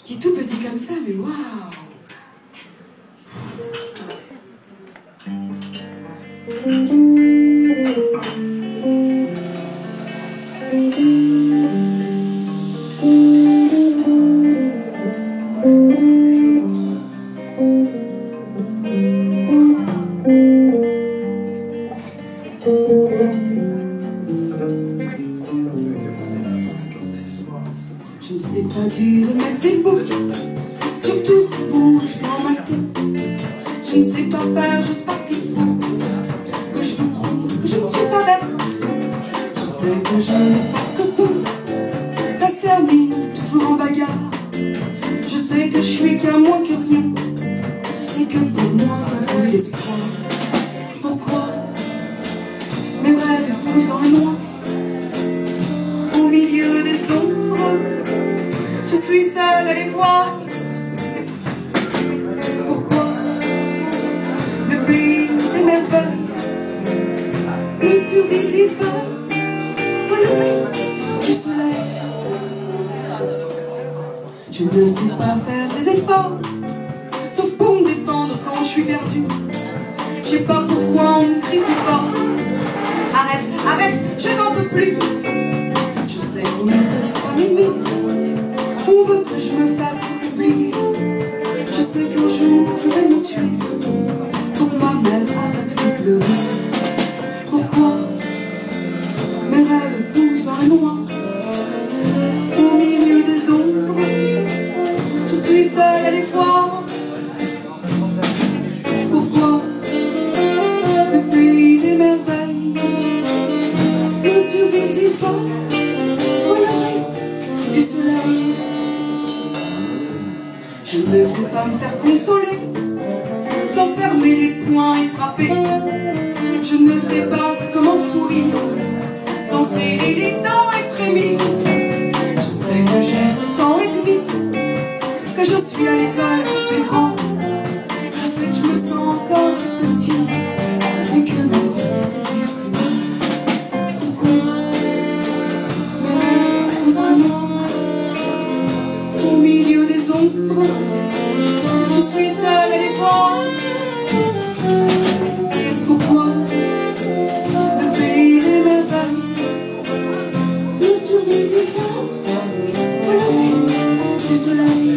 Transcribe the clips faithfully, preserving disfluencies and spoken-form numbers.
qui est tout petit comme ça, mais waouh! Je ne sais pas dire et mettre des mots sur tout ce qui bouge dans ma tête. Je ne sais pas faire juste parce qu'il faut que je vous prouve que je ne suis pas bête. Je sais que je n'ai pas de copain, ça se termine toujours en bagarre. Je sais que je suis qu'un moins que rien et que pour moi il n'y a plus d'espoir. Pourquoi mes rêves poussent dans le noir, au milieu des ombres? Je suis seule à les voir. Pourquoi le pays des merveilles ne survit-il pas au lever du soleil? Je ne sais pas faire des efforts, sauf pour me défendre quand je suis perdue. Je sais pas pourquoi on me crie si fort. Arrête, arrête, je n'en peux plus. Je sais qu'on ne peut pas m'aimer, on veut que je me fasse oublier. Je sais qu'un jour je vais me tuer pour que ma mère arrête de pleurer. Pourquoi mes rêves poussent dans le noir, au milieu des ombres? Je suis seule à les voir. Pourquoi le pays des merveilles ne survit-il pas au lever du soleil? Je ne sais pas me faire consoler sans fermer les poings et frapper. Je ne sais pas comment sourire sans serrer les dents et frémir. Je sais que j'ai sept ans et demi, que je suis à l'école des grands. Je sais que je me sens encore petit et que ma vie c'est du cinéma. Pourquoi mes rêves poussent en moi, au milieu des ombres? Je suis seule à les voir. Pourquoi le pays des merveilles ne survit-il pas au lever du soleil?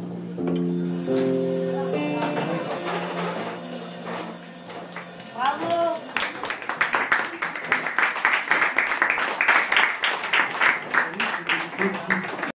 Bravo!